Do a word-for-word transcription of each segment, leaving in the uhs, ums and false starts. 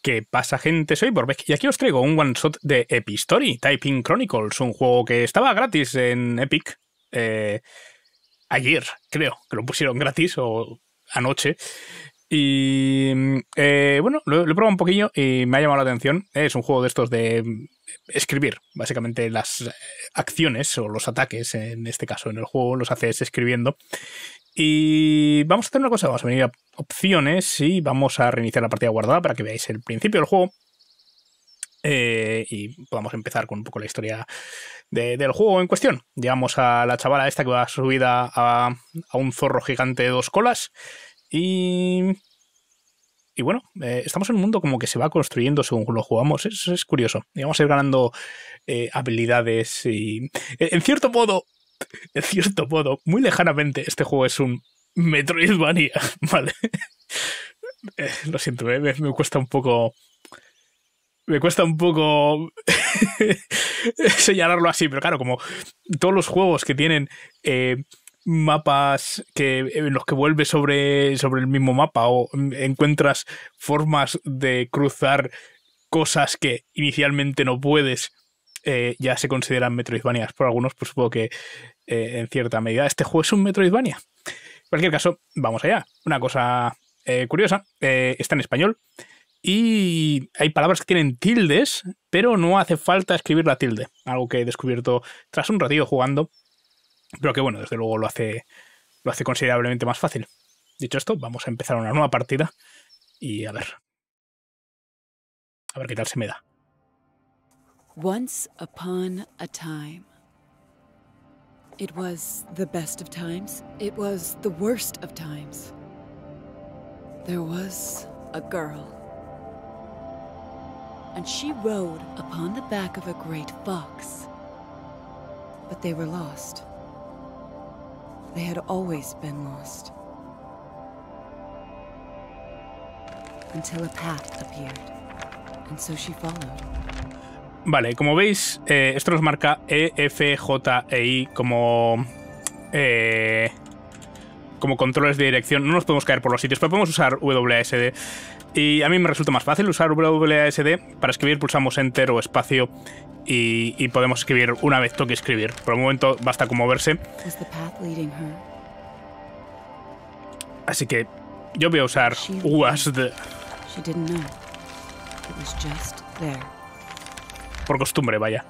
¿Qué pasa, gente? Soy Borbeck y aquí os traigo un one-shot de Epic Story, Typing Chronicles, un juego que estaba gratis en Epic eh, ayer, creo, que lo pusieron gratis o anoche. Y eh, bueno, lo, lo he probado un poquillo y me ha llamado la atención. Es un juego de estos de escribir, básicamente las acciones o los ataques, en este caso en el juego, los haces escribiendo. Y vamos a hacer una cosa, vamos a venir a opciones y vamos a reiniciar la partida guardada para que veáis el principio del juego eh, y podamos empezar con un poco la historia de, del juego en cuestión. Llegamos a la chavala esta que va subida a, a un zorro gigante de dos colas y... Y bueno, eh, estamos en un mundo como que se va construyendo según lo jugamos. Es, es curioso. Y vamos a ir ganando eh, habilidades y... En cierto modo... En cierto modo, muy lejanamente, este juego es un Metroidvania, ¿vale? Eh, lo siento, me, me cuesta un poco... Me cuesta un poco señalarlo así, pero claro, como todos los juegos que tienen eh, mapas que, en los que vuelves sobre, sobre el mismo mapa o encuentras formas de cruzar cosas que inicialmente no puedes... Eh, ya se consideran Metroidvanias por algunos, pues supongo que eh, en cierta medida este juego es un Metroidvania. En cualquier caso, vamos allá. Una cosa eh, curiosa, eh, está en español y hay palabras que tienen tildes, pero no hace falta escribir la tilde. Algo que he descubierto tras un ratillo jugando, pero que bueno, desde luego lo hace, lo hace considerablemente más fácil. Dicho esto, vamos a empezar una nueva partida y a ver. A ver qué tal se me da. Once upon a time. It was the best of times. It was the worst of times. There was a girl. And she rode upon the back of a great fox. But they were lost. They had always been lost. Until a path appeared. And so she followed. Vale, como veis, eh, esto nos marca E, F, J e I como, eh, como controles de dirección. No nos podemos caer por los sitios, pero podemos usar W A S D. Y a mí me resulta más fácil usar W A S D. Para escribir pulsamos Enter o espacio y, y podemos escribir una vez toque escribir. Por el momento basta con moverse. Así que yo voy a usar W A S D. Por costumbre, vaya.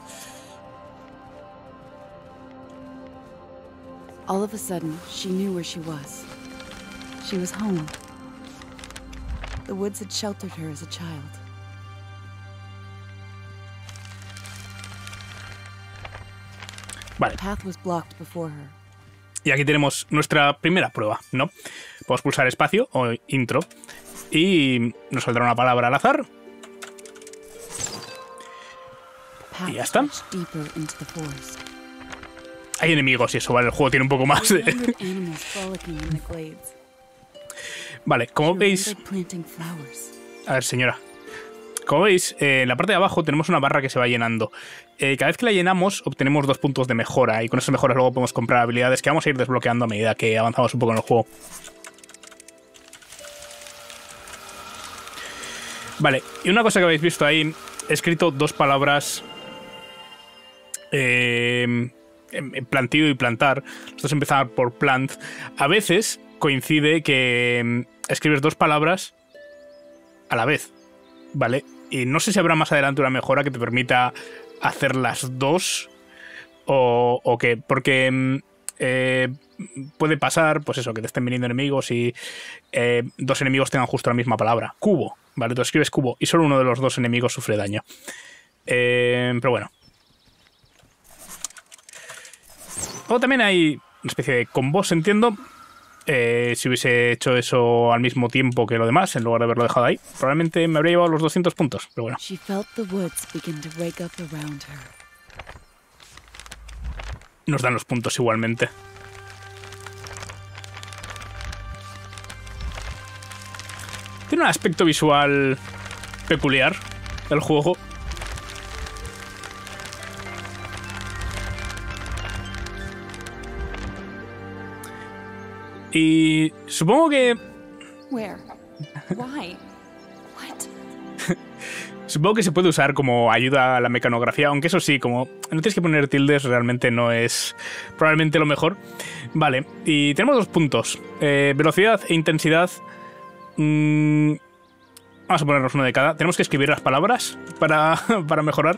All of a sudden, she knew where she was. She was home. The woods had sheltered her as a child. Vale. The path was blocked before her. Y aquí tenemos nuestra primera prueba, ¿no? Podemos pulsar espacio o intro y nos saldrá una palabra al azar. Y ya está. Hay enemigos y eso, vale, el juego tiene un poco más de... Vale, como veis... A ver, señora. Como veis, eh, en la parte de abajo tenemos una barra que se va llenando. Eh, cada vez que la llenamos obtenemos dos puntos de mejora y con esas mejoras luego podemos comprar habilidades que vamos a ir desbloqueando a medida que avanzamos un poco en el juego. Vale, y una cosa que habéis visto ahí, he escrito dos palabras... Eh, plantío y plantar. Nosotros empezamos por plant. A veces coincide que escribes dos palabras a la vez, ¿vale? Y no sé si habrá más adelante una mejora que te permita hacer las dos o, o qué, porque eh, puede pasar, pues eso, que te estén viniendo enemigos y eh, dos enemigos tengan justo la misma palabra. Cubo, ¿vale? Tú escribes cubo y solo uno de los dos enemigos sufre daño. Eh, pero bueno. O también hay una especie de combos, entiendo. Eh, si hubiese hecho eso al mismo tiempo que lo demás, en lugar de haberlo dejado ahí, probablemente me habría llevado los doscientos puntos. Pero bueno. Nos dan los puntos igualmente. Tiene un aspecto visual peculiar el juego. Y supongo que... Where? Why? What? Supongo que se puede usar como ayuda a la mecanografía, aunque eso sí, como no tienes que poner tildes, realmente no es probablemente lo mejor. Vale, y tenemos dos puntos. Eh, velocidad e intensidad. Mm, vamos a ponernos uno de cada. Tenemos que escribir las palabras para, para mejorar.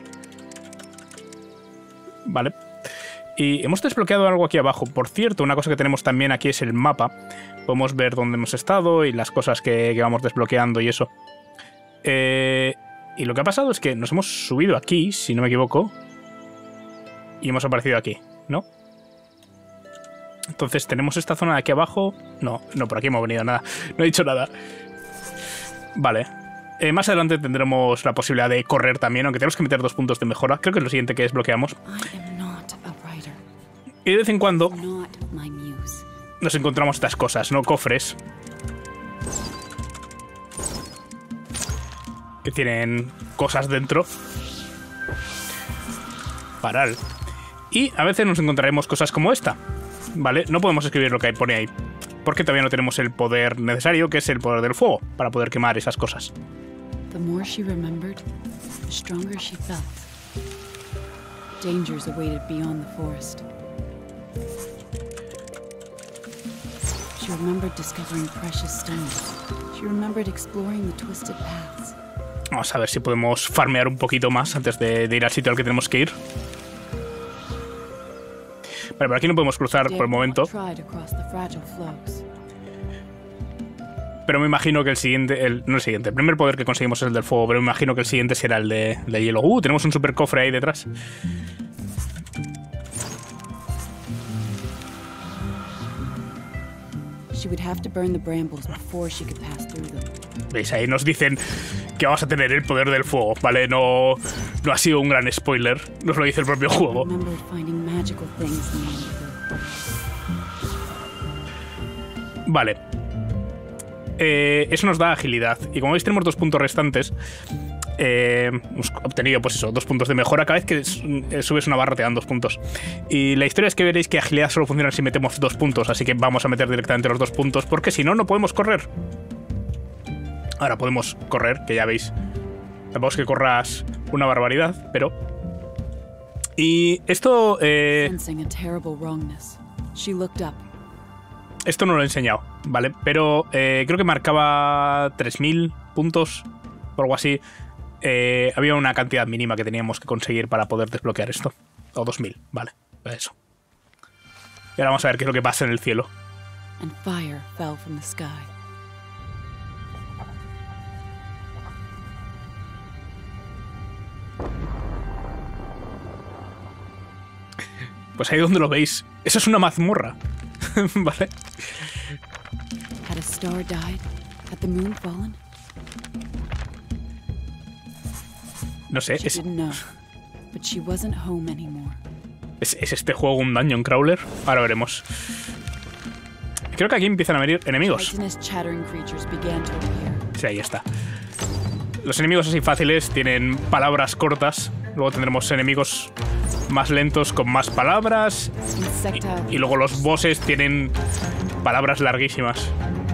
Vale. Y hemos desbloqueado algo aquí abajo. Por cierto, una cosa que tenemos también aquí es el mapa. Podemos ver dónde hemos estado y las cosas que, que vamos desbloqueando y eso. Eh... Y lo que ha pasado es que nos hemos subido aquí, si no me equivoco, y hemos aparecido aquí, ¿no? Entonces tenemos esta zona de aquí abajo. No, no, por aquí hemos venido, nada. No he dicho nada. Vale. Eh, más adelante tendremos la posibilidad de correr también, aunque tenemos que meter dos puntos de mejora. Creo que es lo siguiente que desbloqueamos. Y de vez en cuando nos encontramos estas cosas, ¿no? Cofres. Que tienen cosas dentro. Paral. Y a veces nos encontraremos cosas como esta. ¿Vale? No podemos escribir lo que pone ahí, porque todavía no tenemos el poder necesario, que es el poder del fuego, para poder quemar esas cosas. The more she remembered, the stronger she felt. Dangers awaited beyond the forest. She remembered discovering precious stones. She remembered exploring the twisted paths. Vamos a ver si podemos farmear un poquito más antes de, de ir al sitio al que tenemos que ir. Vale, por aquí no podemos cruzar por el momento. Pero me imagino que el siguiente... El, no el siguiente, el primer poder que conseguimos es el del fuego, pero me imagino que el siguiente será el de, el de hielo. Uh, tenemos un super cofre ahí detrás. ¿Veis? Ahí nos dicen que vamos a tener el poder del fuego, ¿vale? No, no ha sido un gran spoiler, nos lo dice el propio juego. Vale. Eh, eso nos da agilidad. Y como veis tenemos dos puntos restantes. Eh, hemos obtenido, pues eso, dos puntos de mejora. Cada vez que subes una barra te dan dos puntos. Y la historia es que veréis que agilidad solo funciona si metemos dos puntos. Así que vamos a meter directamente los dos puntos, porque si no, no podemos correr. Ahora podemos correr, que ya veis. Tampoco es que corras una barbaridad, pero... Y esto... Eh... Esto no lo he enseñado, ¿vale? Pero eh, creo que marcaba tres mil puntos o algo así. Eh, había una cantidad mínima que teníamos que conseguir para poder desbloquear esto. O dos mil, vale, eso. Y ahora vamos a ver qué es lo que pasa en el cielo. And fire fell from the sky. Pues ahí donde lo veis. Eso es una mazmorra. Vale. Had a star died? Had the moon fallen? No sé, es... ¿Es, ¿Es este juego un dungeon crawler? Ahora veremos. Creo que aquí empiezan a venir enemigos. Sí, ahí está. Los enemigos así fáciles tienen palabras cortas. Luego tendremos enemigos más lentos con más palabras. Y, y luego los bosses tienen palabras larguísimas.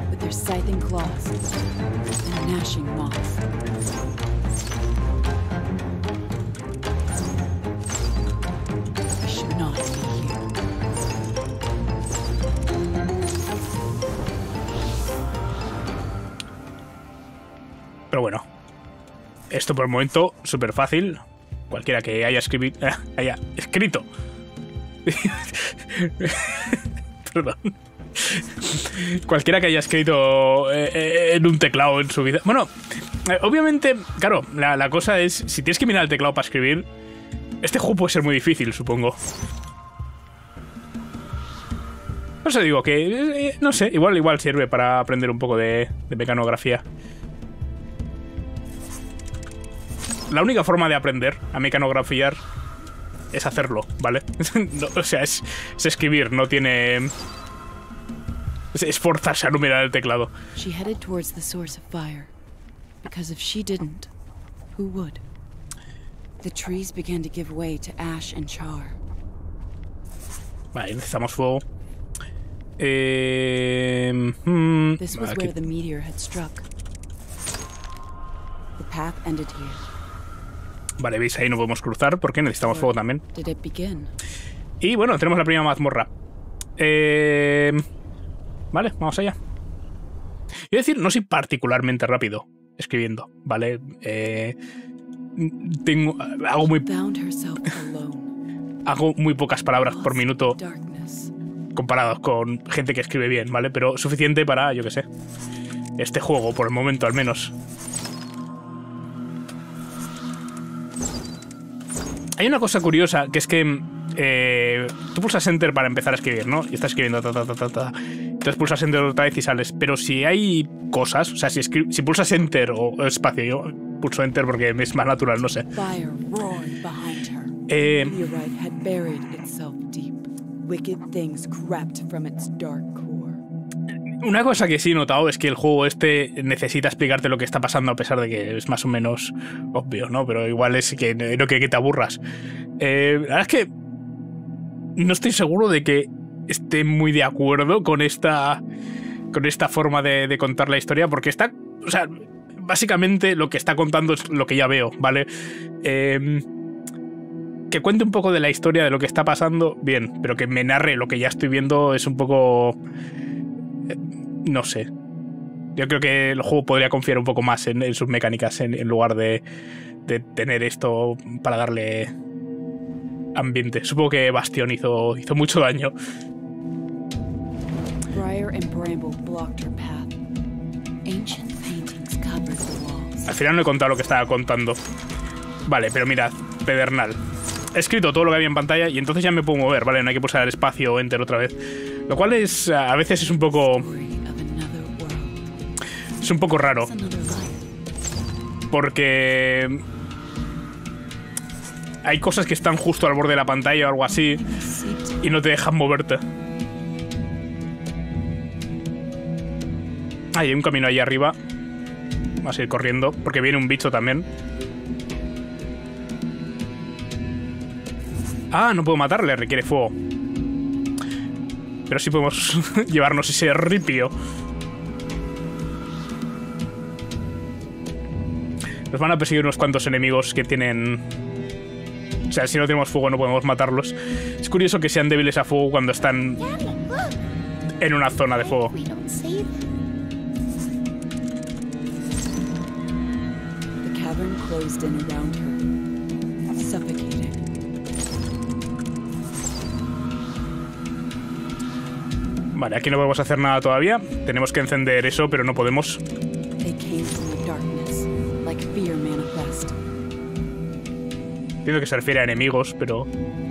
Pero bueno, esto por el momento súper fácil. Cualquiera que haya, escribi eh, haya escrito perdón cualquiera que haya escrito eh, en un teclado en su vida. Bueno, eh, obviamente, claro, la, la cosa es, si tienes que mirar el teclado para escribir, este juego puede ser muy difícil, supongo. Por eso digo que, eh, no sé, igual, igual sirve para aprender un poco de, de mecanografía. La única forma de aprender a mecanografiar es hacerlo, ¿vale? No, o sea, es, es escribir, no tiene... Es esforzarse a numerar el teclado. She headed towards the source of fire, because if she didn't, who would? The trees began to give way to ash and char. Vale, necesitamos fuego. Eh, hmm, This was where the meteor had struck. The path ended here. Vale, veis, ahí no podemos cruzar porque necesitamos fuego también. Did it begin? Y bueno, tenemos la primera mazmorra. Eh... Vale, vamos allá. Quiero decir, no soy particularmente rápido escribiendo, ¿vale? Eh... Tengo... Hago muy... Hago muy pocas palabras por minuto comparados con gente que escribe bien, ¿vale? Pero suficiente para, yo qué sé, este juego, por el momento al menos. Hay una cosa curiosa, que es que eh, tú pulsas Enter para empezar a escribir, ¿no? Y estás escribiendo ta, ta, ta, ta, ta. Entonces pulsas Enter otra vez y sales. Pero si hay cosas, o sea, si, si pulsas Enter o, o espacio, yo pulso Enter porque es más natural, no sé. Eh, una cosa que sí he notado es que el juego este necesita explicarte lo que está pasando, a pesar de que es más o menos obvio, ¿no? Pero igual es que no que, que te aburras. Eh, la verdad es que no estoy seguro de que esté muy de acuerdo con esta, con esta forma de, de contar la historia, porque está... O sea, básicamente lo que está contando es lo que ya veo, ¿vale? Eh... Que cuente un poco de la historia de lo que está pasando, bien, pero que me narre lo que ya estoy viendo es un poco... Eh, no sé. Yo creo que el juego podría confiar un poco más en, en sus mecánicas en, en lugar de, de tener esto para darle ambiente. Supongo que Bastion hizo, hizo mucho daño. Al final no he contado lo que estaba contando. Vale, pero mirad, Pedernal. He escrito todo lo que había en pantalla y entonces ya me puedo mover, ¿vale? No hay que pulsar el espacio o Enter otra vez. Lo cual es... A veces es un poco... Es un poco raro. Porque... Hay cosas que están justo al borde de la pantalla o algo así y no te dejan moverte. Ah, hay un camino ahí arriba. Vamos a ir corriendo porque viene un bicho también. Ah, no puedo matarle, requiere fuego. Pero sí podemos llevarnos ese ripio. Nos van a perseguir unos cuantos enemigos que tienen... O sea, si no tenemos fuego no podemos matarlos. Es curioso que sean débiles a fuego cuando están en una zona de fuego. The cavern closed in around her, suffocating. Vale, aquí no podemos hacer nada todavía. Tenemos que encender eso, pero no podemos. Entiendo que se refiere a enemigos, pero...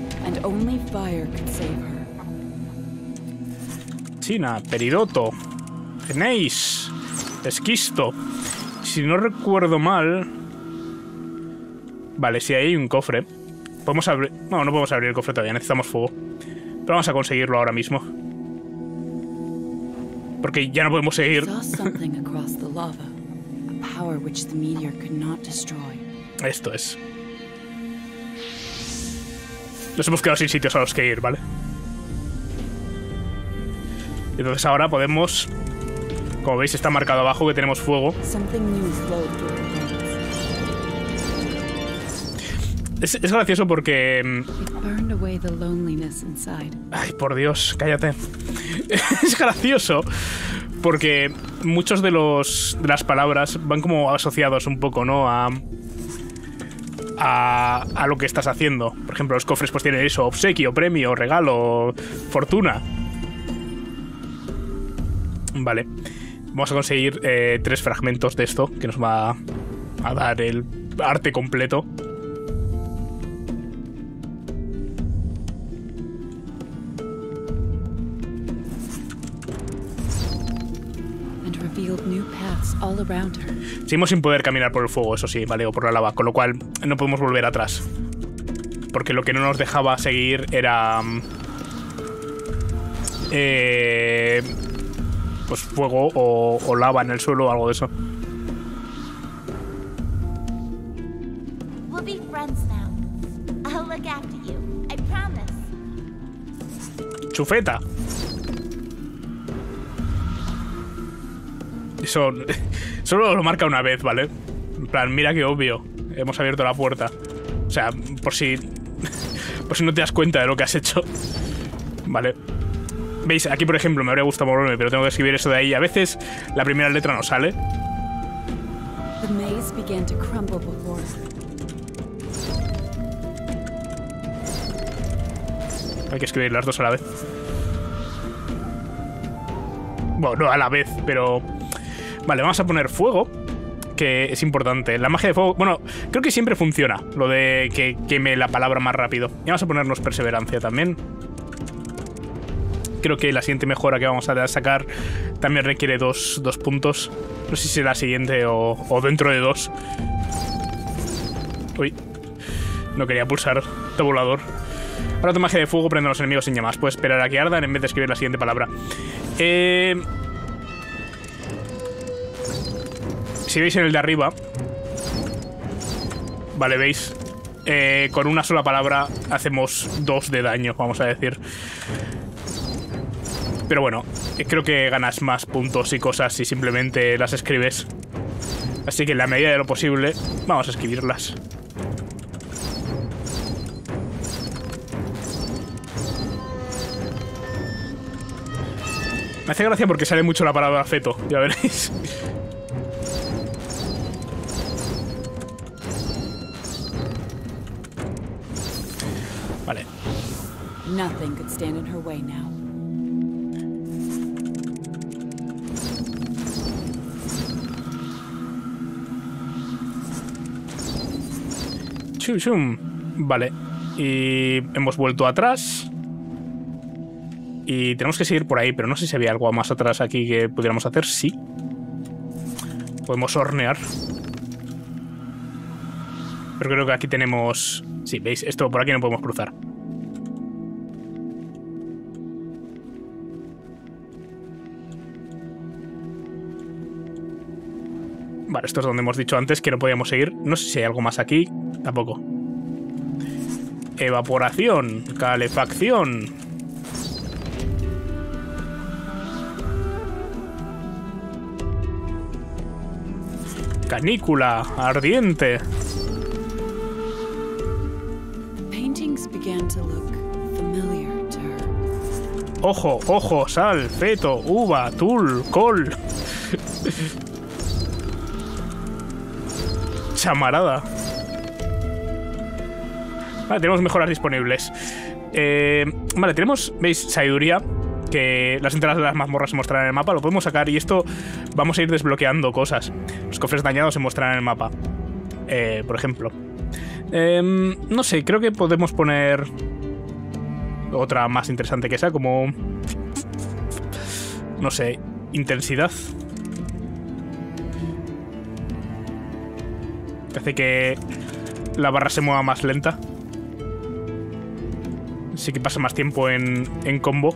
China, Peridoto, Geneis, Esquisto. Si no recuerdo mal... Vale, si hay un cofre. Podemos abrir... No, no podemos abrir el cofre todavía, necesitamos fuego. Pero vamos a conseguirlo ahora mismo. Porque ya no podemos seguir. Esto es. Nos hemos quedado sin sitios a los que ir, ¿vale? Entonces ahora podemos... Como veis está marcado abajo que tenemos fuego. Es, es gracioso porque... Ay, por Dios, cállate. Es gracioso porque muchos de los de las palabras van como asociados un poco, ¿no? A, a, a lo que estás haciendo. Por ejemplo, los cofres pues tienen eso, obsequio, premio, regalo, fortuna. Vale. Vamos a conseguir eh, tres fragmentos de esto que nos va a dar el arte completo. Seguimos sin poder caminar por el fuego, eso sí, vale, o por la lava, con lo cual no podemos volver atrás. Porque lo que no nos dejaba seguir era... Eh, pues fuego o, o lava en el suelo o algo de eso. Chufeta. Eso solo lo marca una vez, ¿vale? plan, mira qué obvio. Hemos abierto la puerta. O sea, por si... por si no te das cuenta de lo que has hecho. Vale. ¿Veis? Aquí, por ejemplo, me habría gustado moverme, pero tengo que escribir eso de ahí. A veces la primera letra no sale. The maze began to crumble before her. Hay que escribir las dos a la vez. Bueno, no a la vez, pero... Vale, vamos a poner fuego, que es importante. La magia de fuego... Bueno, creo que siempre funciona lo de que queme la palabra más rápido. Y vamos a ponernos perseverancia también. Creo que la siguiente mejora que vamos a sacar también requiere dos, dos puntos. No sé si será la siguiente o, o dentro de dos. Uy. No quería pulsar tabulador. Ahora tu magia de fuego prende a los enemigos sin llamas. Puedes esperar a que ardan en vez de escribir la siguiente palabra. Eh... Si veis en el de arriba... Vale, veis... Eh, con una sola palabra hacemos dos de daño, vamos a decir. Pero bueno, creo que ganas más puntos y cosas si simplemente las escribes. Así que en la medida de lo posible, vamos a escribirlas. Me hace gracia porque sale mucho la palabra feto, ya veréis. Vale. Nothing could stand in her way now. Chum, chum. Vale. Y hemos vuelto atrás. Y tenemos que seguir por ahí, pero no sé si había algo más atrás aquí que pudiéramos hacer. Sí. Podemos hornear. Pero creo que aquí tenemos... Sí, veis, esto por aquí no podemos cruzar. Vale, esto es donde hemos dicho antes que no podíamos seguir. No sé si hay algo más aquí. Tampoco. Evaporación. Calefacción. Canícula. Ardiente. Paintings began to look familiar to her. Ojo, ojo, sal, feto, uva, tul, col. Chamarada. Vale, tenemos mejoras disponibles. Eh, vale, tenemos, veis, sabiduría, que las entradas de las mazmorras se mostrarán en el mapa. Lo podemos sacar y esto vamos a ir desbloqueando cosas. Los cofres dañados se mostrarán en el mapa. Eh, por ejemplo. Eh, no sé, creo que podemos poner otra más interesante que esa, como... No sé, intensidad. Que hace que la barra se mueva más lenta. Así que pasa más tiempo en, en combo.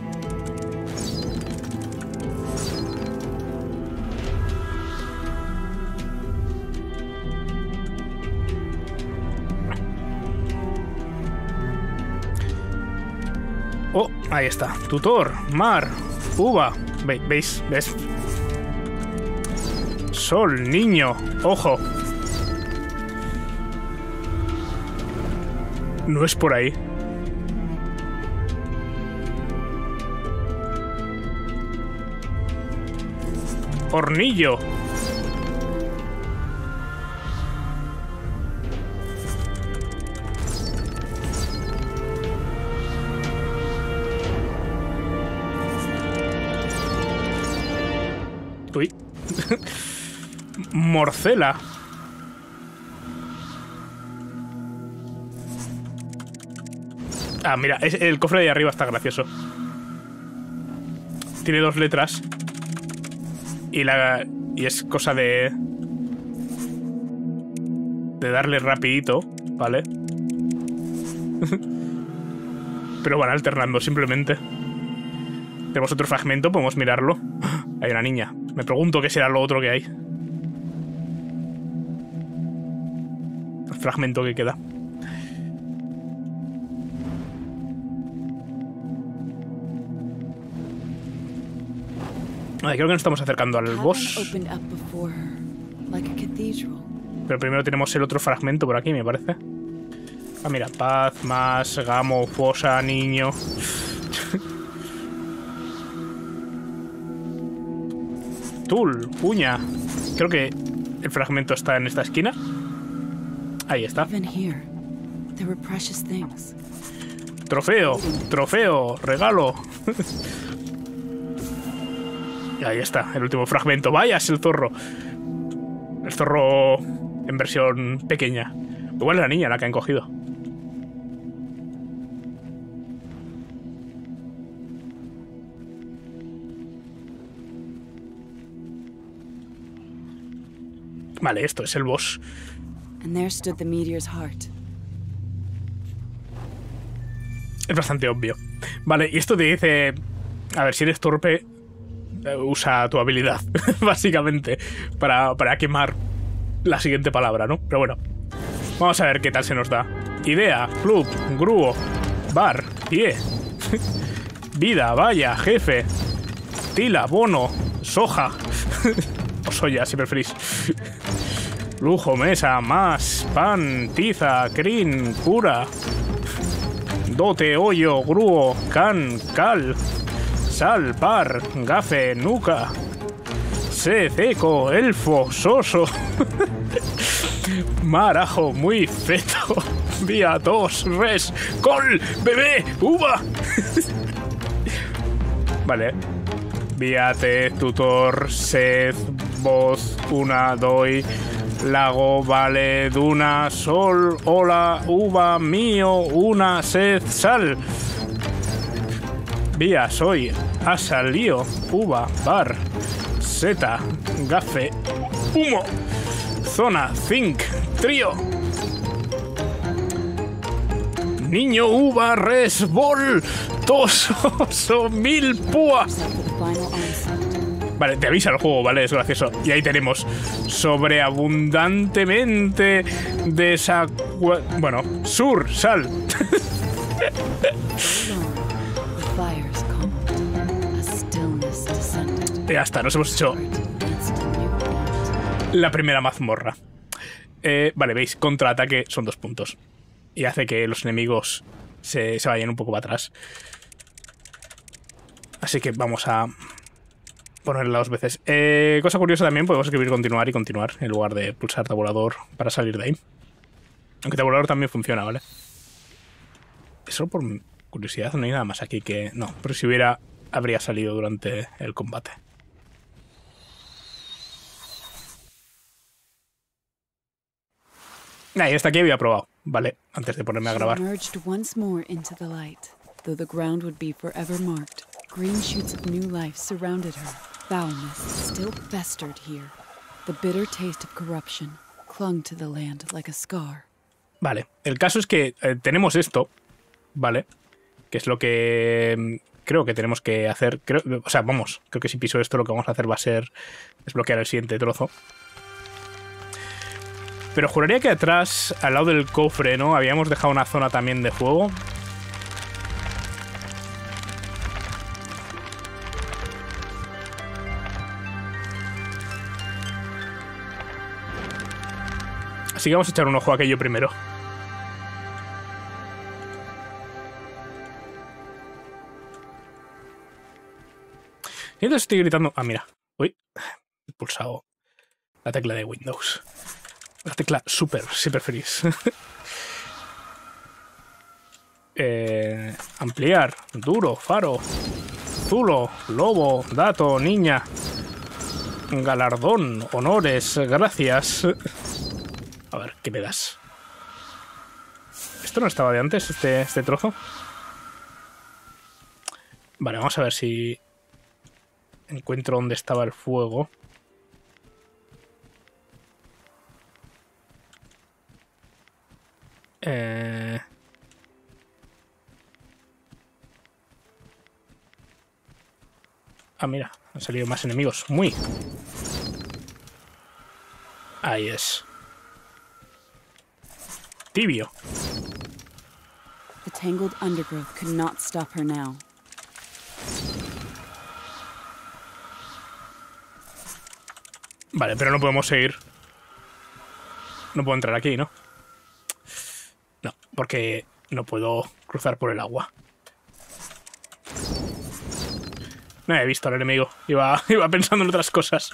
Oh, ahí está. Tutor, mar, uva. Ve, ¿Veis? ¿Ves? Sol, niño, ojo. No es por ahí. Hornillo. Uy. Morcela. Ah, mira, es, el cofre de ahí arriba está gracioso. Tiene dos letras. Y la y es cosa de... De darle rapidito, ¿vale? Pero van alternando simplemente. Tenemos otro fragmento, podemos mirarlo. Hay una niña. Me pregunto qué será lo otro que hay. El fragmento que queda. Ay, creo que nos estamos acercando al boss. Pero primero tenemos el otro fragmento por aquí, me parece. Ah, mira, paz, más, gamo, fosa, niño. Tul, uña. Creo que el fragmento está en esta esquina. Ahí está. Even here, there were precious things. Trofeo, trofeo, regalo. Y ahí está, el último fragmento. Vaya, es el zorro. El zorro en versión pequeña. Igual es la niña la que han cogido. Vale, esto es el boss. And there stood the meteor's heart. Es bastante obvio. Vale, y esto te dice... A ver, si eres torpe, usa tu habilidad, básicamente, para, para quemar la siguiente palabra, ¿no? Pero bueno, vamos a ver qué tal se nos da. Idea, club, grúo, bar, pie, vida, valla, jefe, tila, bono, soja, o soya, si preferís. Lujo, mesa, más, pan, tiza, crin, cura, dote, hoyo, grúo, can, cal, sal, par, gafe, nuca, sed, eco, elfo, soso, marajo, muy feto, vía, tos, res, col, bebé, uva. Vale. Viate, tutor, sed, voz, una, doy, lago, vale, duna, sol, hola, uva, mío, una, sed, sal. Vía, soy, asa, lío, uva, bar, seta, gafe, humo, zona, zinc, trío. Niño, uva, res, bol, tos, oso, mil, púa. Vale, te avisa el juego, ¿vale? Es gracioso. Y ahí tenemos sobreabundantemente de esa... Bueno, sur, sal. Ya está, nos hemos hecho la primera mazmorra. Eh, vale, veis, contraataque son dos puntos. Y hace que los enemigos se, se vayan un poco para atrás. Así que vamos a ponerla dos veces. Eh, cosa curiosa también, podemos escribir continuar y continuar en lugar de pulsar tabulador para salir de ahí. Aunque tabulador también funciona, ¿vale? Eso por curiosidad, no hay nada más aquí que... No, pero si hubiera, habría salido durante el combate. Ah, y hasta aquí había probado, vale, antes de ponerme a grabar. Green shoots of new life surrounded her. Foulness still festered here. The bitter taste of corruption clung to the land like a scar. Vale, el caso es que eh, tenemos esto, ¿vale? Que es lo que creo que tenemos que hacer. Creo, o sea, vamos, creo que si piso esto lo que vamos a hacer va a ser desbloquear el siguiente trozo. Pero juraría que atrás, al lado del cofre, ¿no? Habíamos dejado una zona también de fuego. Así que vamos a echar un ojo a aquello primero. Y entonces estoy gritando... Ah, mira. Uy, he pulsado la tecla de Windows. La tecla super, si preferís. eh, ampliar, duro, faro, zulo, lobo, dato, niña, galardón, honores, gracias. A ver, ¿qué me das? ¿Esto no estaba de antes, este, este trozo? Vale, vamos a ver si encuentro dónde estaba el fuego. Eh... Ah, mira, han salido más enemigos. Muy. Ahí es. Tibio. The tangled undergrowth could not stop her now. Vale, pero no podemos seguir. no puedo entrar aquí, ¿no? No, porque no puedo cruzar por el agua. No he visto al enemigo. Iba, iba pensando en otras cosas.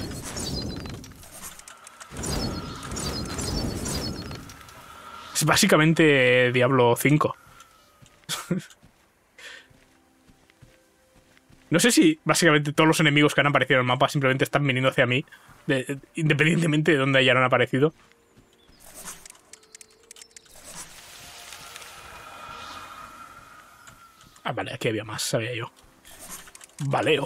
Es básicamente Diablo cinco. No sé si básicamente todos los enemigos que han aparecido en el mapa simplemente están viniendo hacia mí, de, independientemente de dónde hayan aparecido. Ah, vale, aquí había más, sabía yo. Valeo.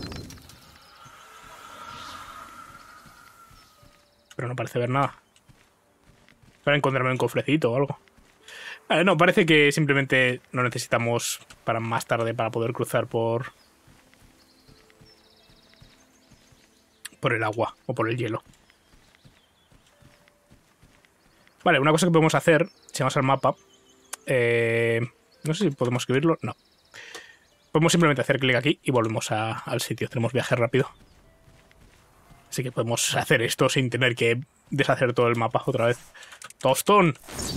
Pero no parece ver nada. Para encontrarme un cofrecito o algo. Vale, no, parece que simplemente no necesitamos para más tarde para poder cruzar por... por el agua o por el hielo. Vale, una cosa que podemos hacer, si vamos al mapa... Eh, no sé si podemos escribirlo. No. Podemos simplemente hacer clic aquí y volvemos a, al sitio. Tenemos viaje rápido. Así que podemos hacer esto sin tener que deshacer todo el mapa otra vez. Tostón.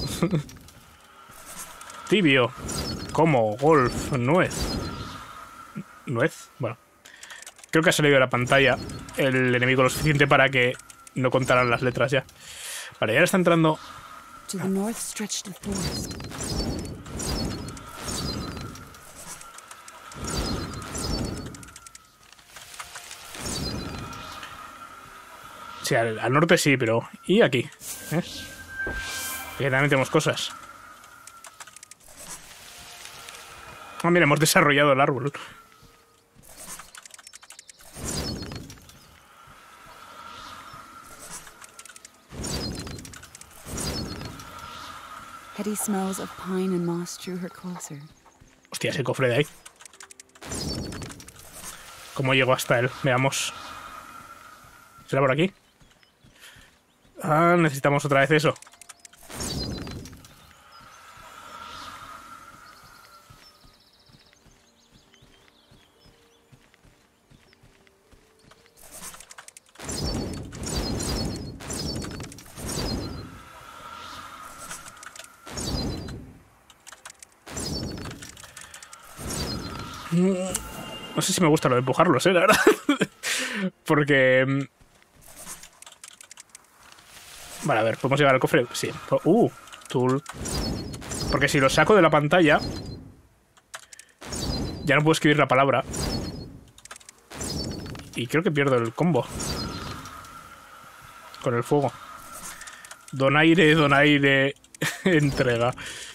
Tibio. Como. Golf. Nuez. Nuez. Bueno. Creo que ha salido de la pantalla el enemigo lo suficiente para que no contaran las letras ya. Vale, ya está entrando... To the north stretched the forest. Sí, al, al norte sí, pero... ¿Y aquí? ¿Eh? Aquí también tenemos cosas. Ah, mira, hemos desarrollado el árbol. Heady smells of pine and moss drew her closer. Hostia, ese cofre de ahí. ¿Cómo llego hasta él? Veamos. ¿Será por aquí? Ah, necesitamos otra vez eso. No sé si me gusta lo de empujarlos, eh, la verdad. Porque... Vale, a ver, ¿podemos llegar al cofre? Sí. Uh, tool. Porque si lo saco de la pantalla... Ya no puedo escribir la palabra. Y creo que pierdo el combo. Con el fuego. Donaire, donaire... entrega.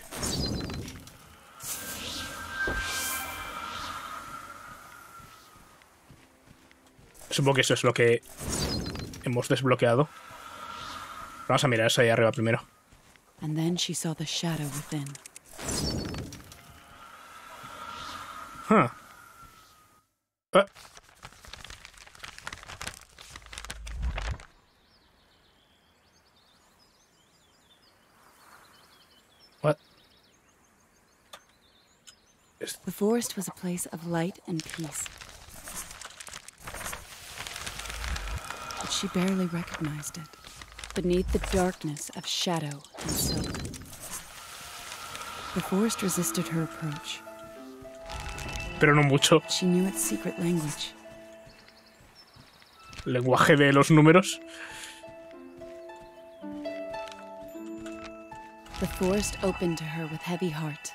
Supongo que eso es lo que hemos desbloqueado. Vamos a mirar eso ahí arriba primero. And then she saw the shadow within. Huh. Uh. What? The forest was a place of light and peace. But she barely recognized it. Beneath the darkness of shadow and silk. The forest resisted her approach. Pero no mucho. She knew its secret language. Lenguaje de los números. The forest opened to her with heavy heart.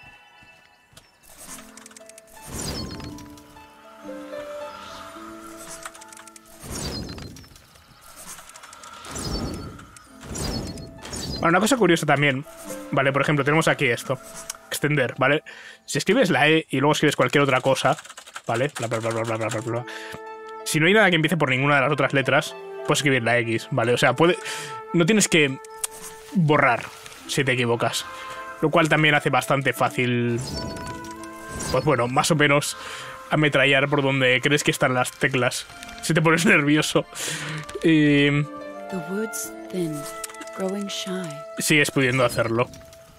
Bueno, una cosa curiosa también, ¿vale? Por ejemplo, tenemos aquí esto. Extender, ¿vale? Si escribes la E y luego escribes cualquier otra cosa, ¿vale? Bla, bla, bla, bla, bla, bla, bla, bla. Si no hay nada que empiece por ninguna de las otras letras, puedes escribir la X, ¿vale? O sea, puede... no tienes que borrar si te equivocas. Lo cual también hace bastante fácil... Pues bueno, más o menos ametrallar por donde crees que están las teclas. Si te pones nervioso. Y... The woods thinned, growing shy. Sigues pudiendo hacerlo.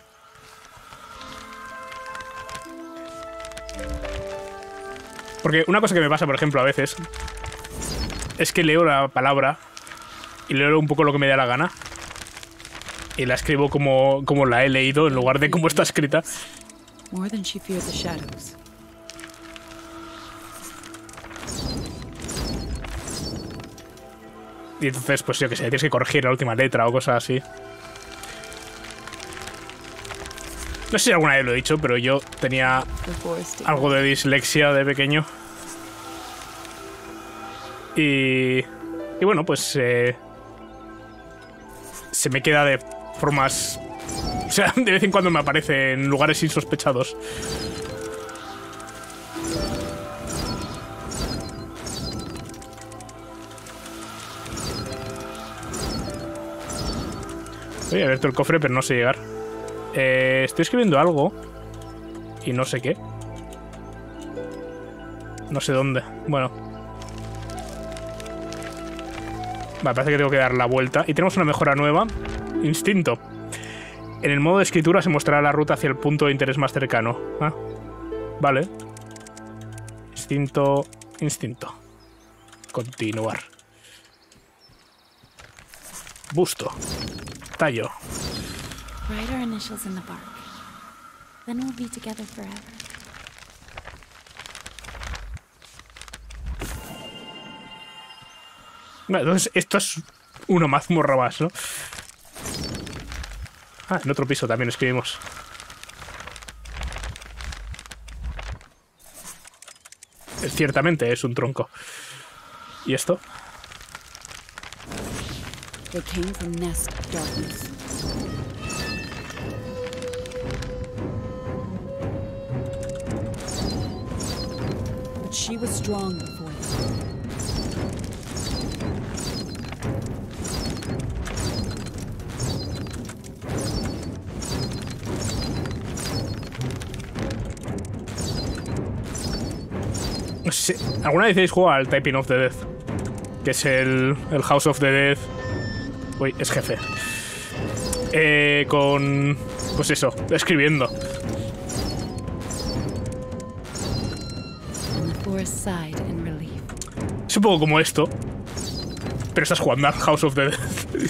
Porque una cosa que me pasa, por ejemplo, a veces, es que leo la palabra y leo un poco lo que me da la gana. y la escribo como, como la he leído en lugar de como está escrita. More than she feared the shadows. Y entonces, pues yo que sé, tienes que corregir la última letra o cosas así. No sé si alguna vez lo he dicho, pero yo tenía algo de dislexia de pequeño. Y... Y bueno, pues... Eh, se me queda de formas... O sea, de vez en cuando me aparece en lugares insospechados. Voy a abierto el cofre, pero no sé llegar. Eh, estoy escribiendo algo y no sé qué. No sé dónde. Bueno. Vale, parece que tengo que dar la vuelta. Y tenemos una mejora nueva. Instinto. En el modo de escritura se mostrará la ruta hacia el punto de interés más cercano. Ah, vale. Instinto. Instinto. Continuar. Busto. Tallo. Write our initials in the bark. Then we'll be together forever. Vale, entonces esto es una mazmorra más, ¿no? Ah, en otro piso también escribimos. Ciertamente es un tronco. ¿Y esto? They came from Nest of Darkness. But she was strong before them. No sé, ¿alguna vez habéis jugado al Typing of the Dead? Que es el, el House of the Dead. Uy, es jefe. Eh, con... Pues eso, escribiendo. Es un poco como esto. Pero estás jugando al House of the Dead.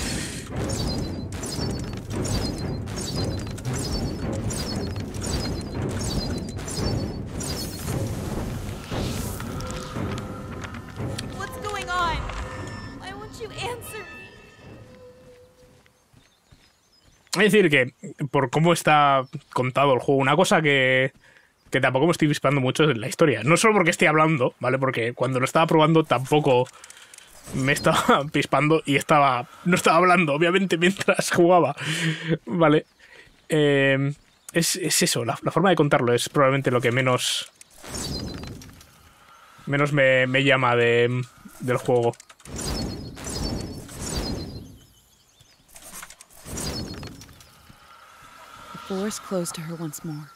What's going on? Why won't you answer me? Es decir, que por cómo está contado el juego, una cosa que, que tampoco me estoy disparando mucho es la historia. No solo porque esté hablando, ¿vale? Porque cuando lo estaba probando tampoco me estaba pispando y estaba no estaba hablando, obviamente, mientras jugaba, ¿vale? Eh, es, es eso, la, la forma de contarlo es probablemente lo que menos menos me, me llama de, del juego. The forest closed to her once more.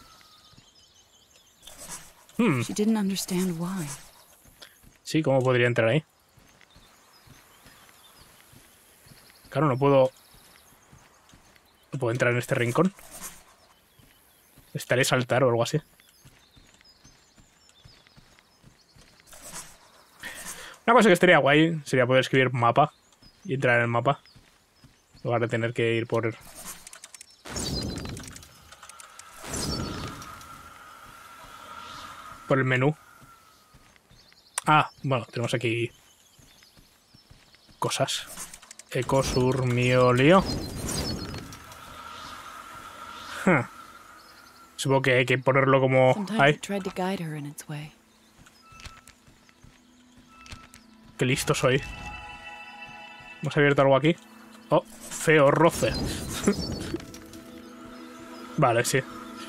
Hmm. She didn't understand why. Sí, ¿cómo podría entrar ahí? Claro, no puedo... No puedo entrar en este rincón. Estaré saltar o algo así. Una cosa que estaría guay sería poder escribir mapa y entrar en el mapa. En lugar de tener que ir por... Por el menú. Ah, bueno, tenemos aquí cosas. Ecosur miolio. Huh. Supongo que hay que ponerlo como... Sometimes Ay, it tried to guide her in its way. qué listo soy. ¿Hemos abierto algo aquí? Oh, feo roce. Vale, sí.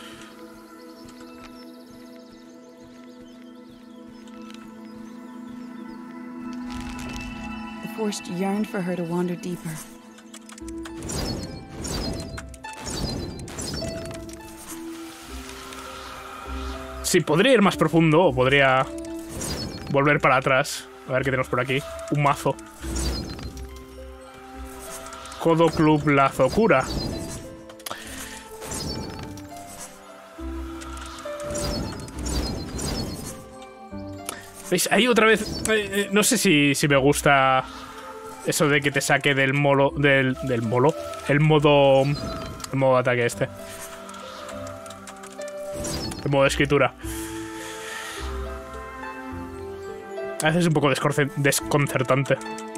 The forest yearned for her to wander deeper. Sí, podría ir más profundo o podría volver para atrás. A ver qué tenemos por aquí. Un mazo. Codo Club Lazocura. ¿Veis? Ahí otra vez... Eh, eh, no sé si, si me gusta eso de que te saque del molo... Del, del molo. el modo... El modo de ataque este. El modo de escritura. A veces es un poco desconcertante.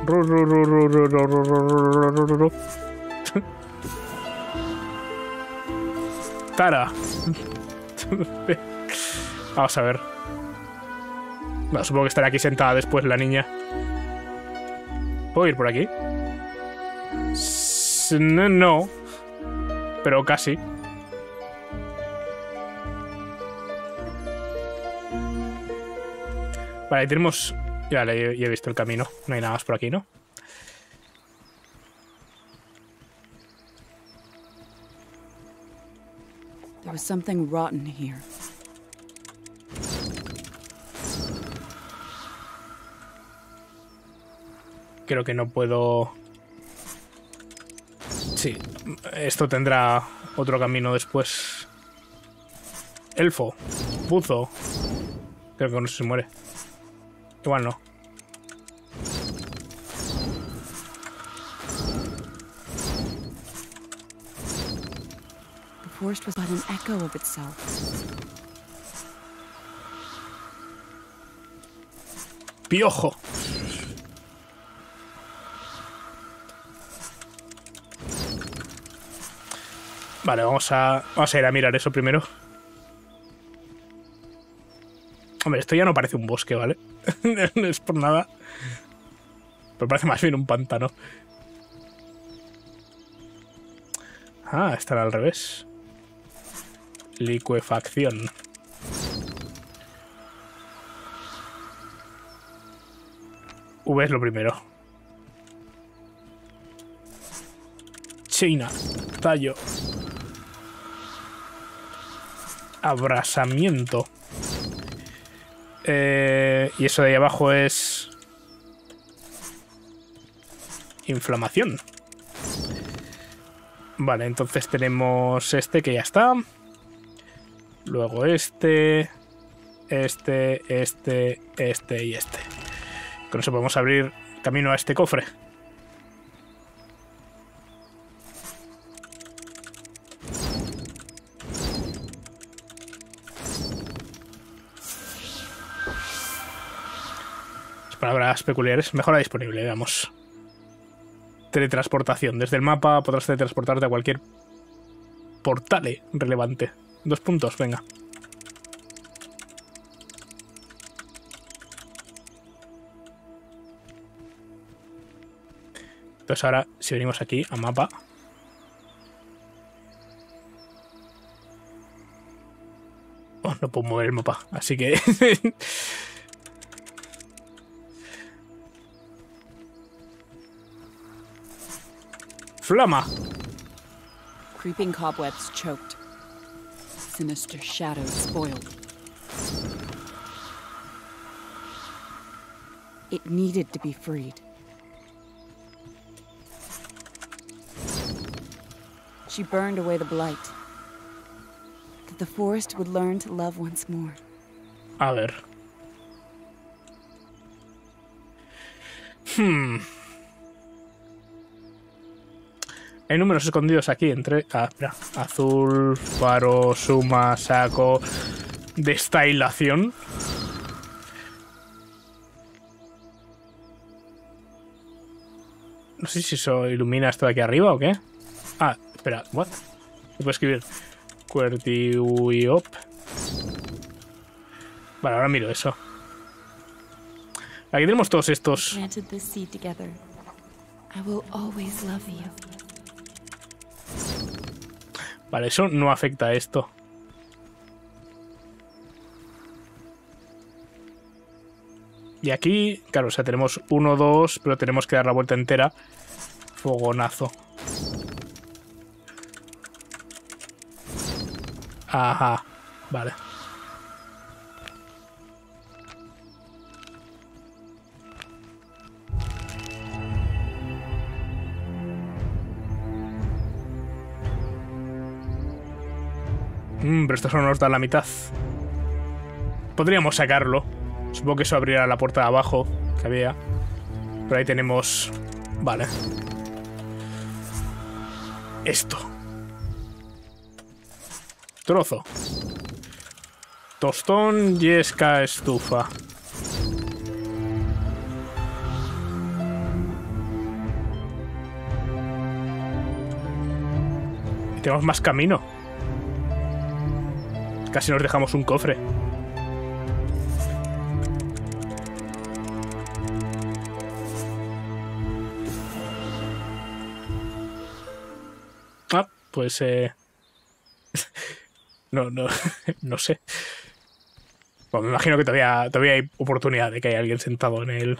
Tara. Vamos a ver. Bueno, supongo que estará aquí sentada después la niña. ¿Puedo ir por aquí? No, no. Pero casi. Vale, ahí tenemos... Ya, ya he visto el camino. No hay nada más por aquí, ¿no? There was something rotten here. Creo que no puedo... Sí, esto tendrá otro camino después. Elfo. Buzo. Creo que no se muere. Igual no. The forest was but an echo of itself. Piojo. Vale, vamos a, vamos a ir a mirar eso primero. Hombre, esto ya no parece un bosque, ¿vale? No es por nada. Pero parece más bien un pantano. Ah, estará al revés. Licuefacción. V es lo primero. China. Tallo. Abrasamiento. Eh, y eso de ahí abajo es... inflamación. Vale, entonces tenemos este que ya está. Luego este... Este, este, este y este. Con eso podemos abrir camino a este cofre. Palabras peculiares. Mejora disponible, veamos. Teletransportación. Desde el mapa podrás teletransportarte a cualquier portal relevante. Dos puntos, venga. Entonces ahora, si venimos aquí a mapa... Oh, no puedo mover el mapa, así que... Flama. Creeping cobwebs choked. Sinister shadows spoiled. It needed to be freed. She burned away the blight. That the forest would learn to love once more. A ver. Hmm. Hay números escondidos aquí entre... Ah, espera. Azul, faro, suma, saco... Destilación. No sé si eso ilumina esto de aquí arriba o qué. Ah, espera. ¿What? ¿Me puedo escribir? Cuertiuiop. Vale, ahora miro eso. Aquí tenemos todos estos... Planted this seed together. I will always love you. Vale, eso no afecta a esto. Y aquí, claro, o sea, tenemos uno, dos, pero tenemos que dar la vuelta entera. Fogonazo. Ajá, vale. Mm, pero esto solo nos da la mitad. Podríamos sacarlo. Supongo que eso abrirá la puerta de abajo que había. Pero ahí tenemos... Vale. esto. Trozo. Tostón, yesca, estufa. Y tenemos más camino. Casi nos dejamos un cofre. Ah, pues eh... no, no, no sé. Bueno, me imagino que todavía, todavía hay oportunidad de que haya alguien sentado en el...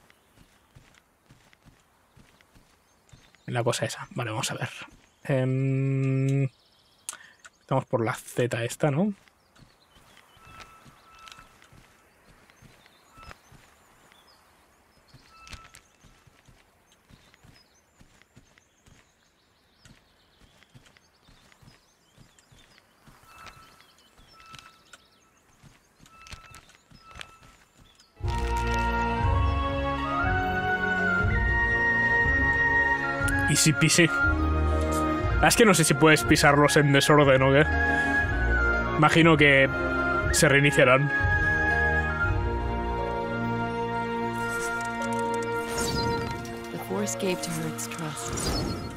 en la cosa esa. Vale, vamos a ver. Eh... Estamos por la Z esta, ¿no? Y si pise... Es que no sé si puedes pisarlos en desorden o qué. Imagino que se reiniciarán. The Force gave to her its trust.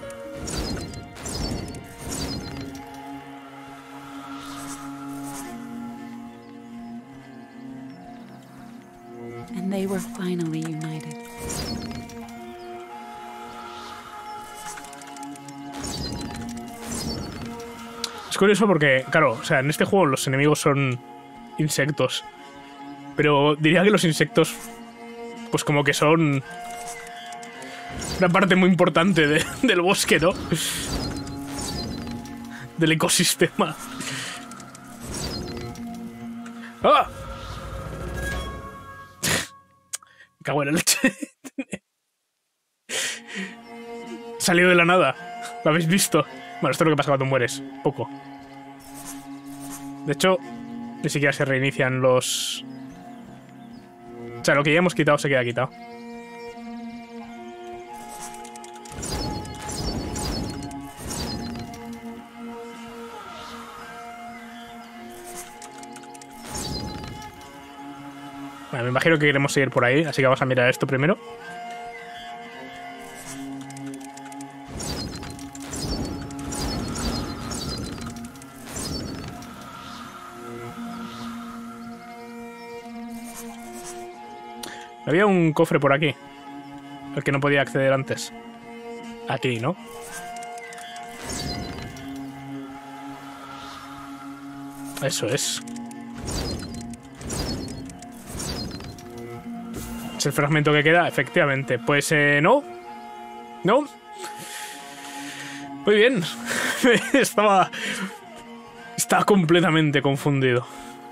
And they were finally united. Es curioso porque, claro, o sea, en este juego los enemigos son insectos. Pero diría que los insectos, pues como que son una parte muy importante de, del bosque, ¿no? Del ecosistema. ¡Ah! Me cago en la leche. Salió de la nada. ¿Lo habéis visto? Bueno, esto es lo que pasa cuando mueres. Poco. De hecho, ni siquiera se reinician los... O sea, lo que ya hemos quitado se queda quitado. Bueno, me imagino que queremos seguir por ahí, así que vamos a mirar esto primero. Había un cofre por aquí, al que no podía acceder antes. Aquí, ¿no? Eso es. ¿Es el fragmento que queda? Efectivamente. Pues, eh, no. No. Muy bien. Estaba... Estaba completamente confundido.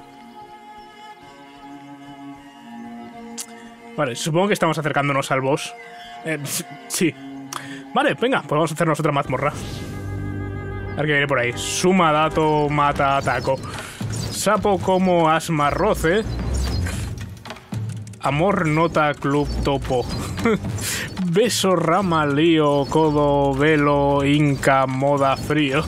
Vale, supongo que estamos acercándonos al boss. Eh, sí. Vale, venga, pues vamos a hacernos otra mazmorra. A ver qué viene por ahí. Suma, dato, mata, ataco. Sapo como asma, roce. Amor, nota, club, topo. Beso, rama, lío, codo, velo, inca, moda, frío.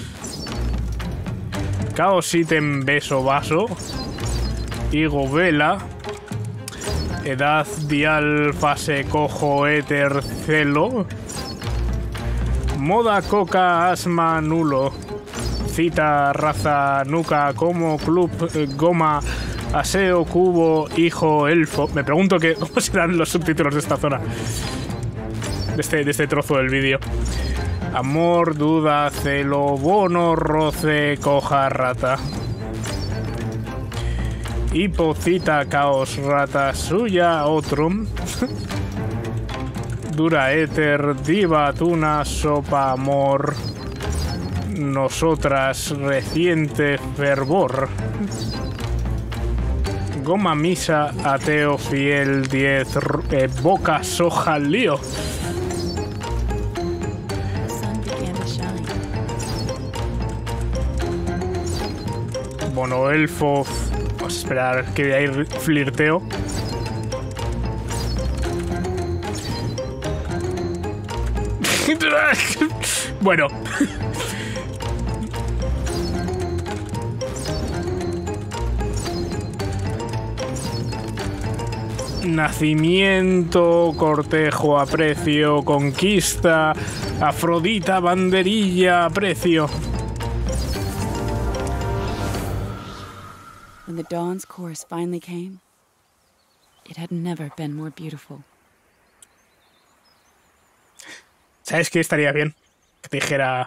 Caos, ítem, beso, vaso. Higo, vela. Edad, dial, fase, cojo, éter, celo. Moda, coca, asma, nulo. Cita, raza, nuca, como, club, eh, goma, aseo, cubo, hijo, elfo. Me pregunto que, cómo serán los subtítulos de esta zona. De este, de este trozo del vídeo. Amor, duda, celo, bono, roce, coja, rata. Hipocita, caos, rata, suya, otro. Dura, éter, diva, tuna, sopa, amor. Nosotras, reciente, fervor. Goma, misa, ateo, fiel, diez, eh, boca, soja, lío. Bono, elfo. Vamos a esperar que de ahí flirteo. Bueno, Nacimiento, cortejo, aprecio, conquista, Afrodita, banderilla, aprecio. When the dawn's chorus finally came, it had never been more beautiful. ¿Sabes qué estaría bien? Que te dijera,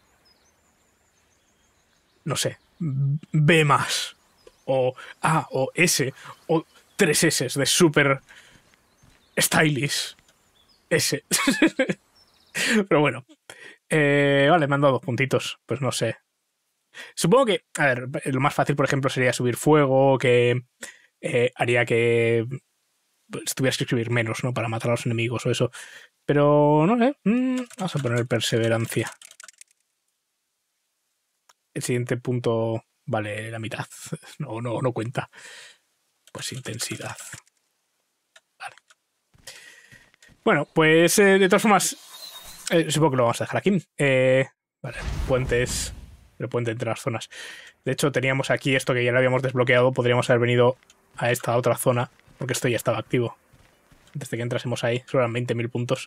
no sé, B más, o A, o S, o tres S de super stylish S. Pero bueno, eh, vale, me han dado dos puntitos, pues no sé. Supongo que, a ver, lo más fácil, por ejemplo, sería subir fuego, que eh, haría que pues, tuvieras que escribir menos, ¿no? Para matar a los enemigos o eso. Pero, no sé, mm, vamos a poner perseverancia. El siguiente punto vale la mitad. No, no, no cuenta. Pues intensidad. Vale. Bueno, pues eh, de todas formas, eh, supongo que lo vamos a dejar aquí. Eh, vale, puentes... El puente entre las zonas. De hecho, teníamos aquí esto que ya lo habíamos desbloqueado. Podríamos haber venido a esta otra zona, porque esto ya estaba activo. Antes de que entrásemos ahí, solo eran veinte mil puntos.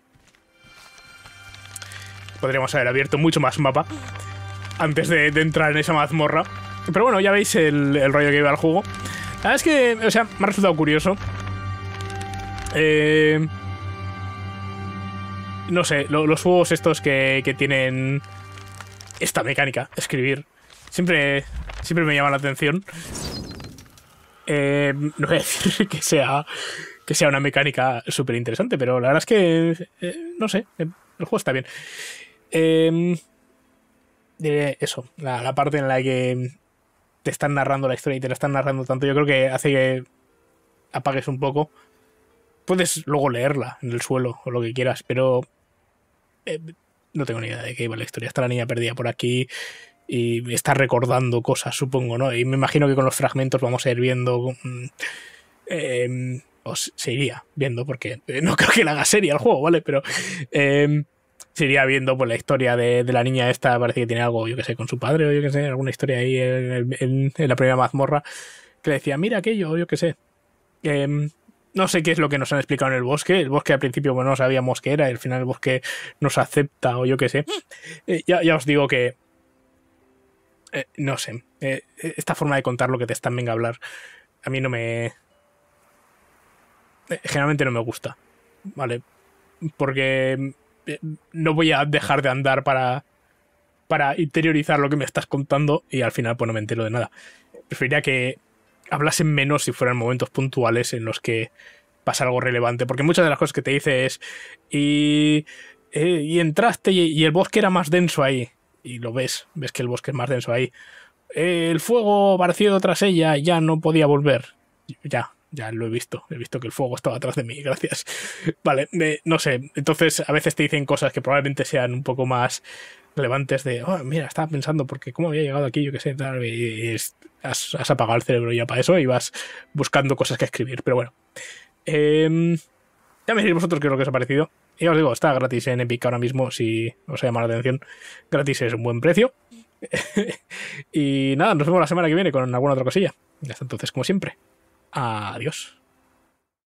Podríamos haber abierto mucho más mapa antes de, de entrar en esa mazmorra. Pero bueno, ya veis el, el rollo que iba al juego. La verdad es que, o sea, me ha resultado curioso. Eh, no sé, lo, los juegos estos que, que tienen esta mecánica, escribir, siempre, siempre me llama la atención. Eh, no voy a decir que sea, que sea una mecánica súper interesante, pero la verdad es que, eh, no sé, el juego está bien. Eh, diré eso, la, la parte en la que te están narrando la historia y te la están narrando tanto, yo creo que hace que apagues un poco. Puedes luego leerla en el suelo o lo que quieras, pero eh, no tengo ni idea de qué iba la historia. Está la niña perdida por aquí y está recordando cosas, supongo, ¿no? Y me imagino que con los fragmentos vamos a ir viendo... Eh, o se iría viendo, porque no creo que la haga serie al juego, ¿vale? Pero eh, se iría viendo pues, la historia de, de la niña esta. Parece que tiene algo, yo que sé, con su padre o yo que sé, alguna historia ahí en, en, en la primera mazmorra que le decía, mira aquello, yo que sé. Eh, No sé qué es lo que nos han explicado en el bosque. El bosque al principio, bueno, no sabíamos qué era. Y al final el bosque nos acepta o yo qué sé. Eh, ya, ya os digo que... Eh, no sé. Eh, esta forma de contar lo que te están venga a hablar a mí no me... Eh, generalmente no me gusta. ¿Vale? Porque eh, no voy a dejar de andar para, para interiorizar lo que me estás contando y al final pues no me entero de nada. Preferiría que hablasen menos si fueran momentos puntuales en los que pasa algo relevante, porque muchas de las cosas que te dice es y, eh, y entraste y, y el bosque era más denso ahí, y lo ves, ves que el bosque es más denso ahí, eh, el fuego apareció tras ella, ya no podía volver, ya, ya lo he visto, he visto que el fuego estaba atrás de mí, gracias. Vale, eh, no sé, entonces a veces te dicen cosas que probablemente sean un poco más relevantes de, oh, mira, estaba pensando porque cómo había llegado aquí, yo qué sé, tal, y, y has, has apagado el cerebro ya para eso y vas buscando cosas que escribir, pero bueno. Eh, ya me diréis vosotros qué es lo que os ha parecido. Y ya os digo, está gratis en Epic ahora mismo, si os ha llamado la atención. Gratis es un buen precio. Y nada, nos vemos la semana que viene con alguna otra cosilla. Y hasta entonces, como siempre, adiós.